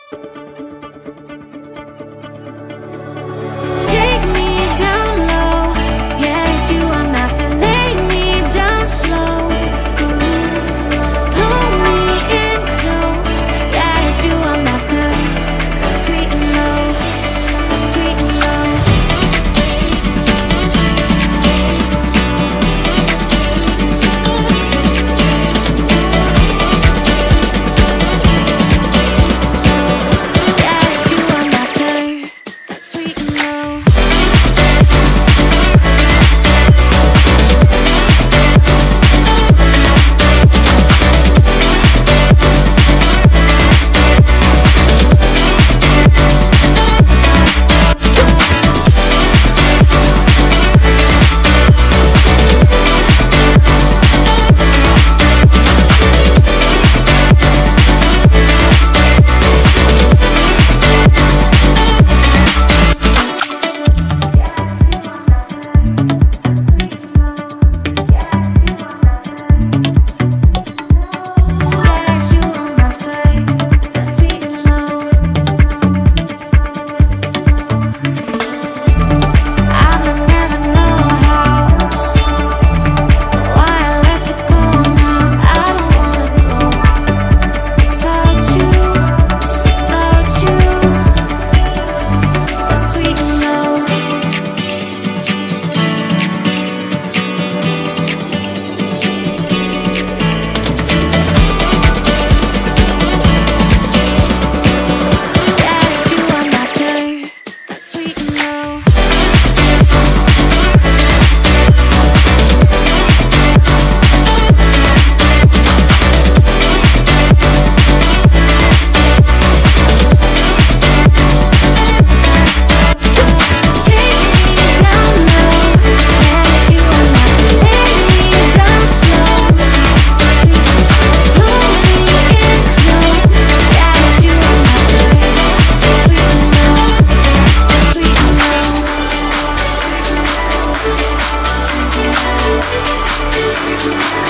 Take me down low, yeah, it's you I'm after. Lay me down slow, pull me in close, yeah, it's you I'm after. That's sweet and low, that's sweet and low. Yeah, it's you I'm after. That's sweet and low. Sweet.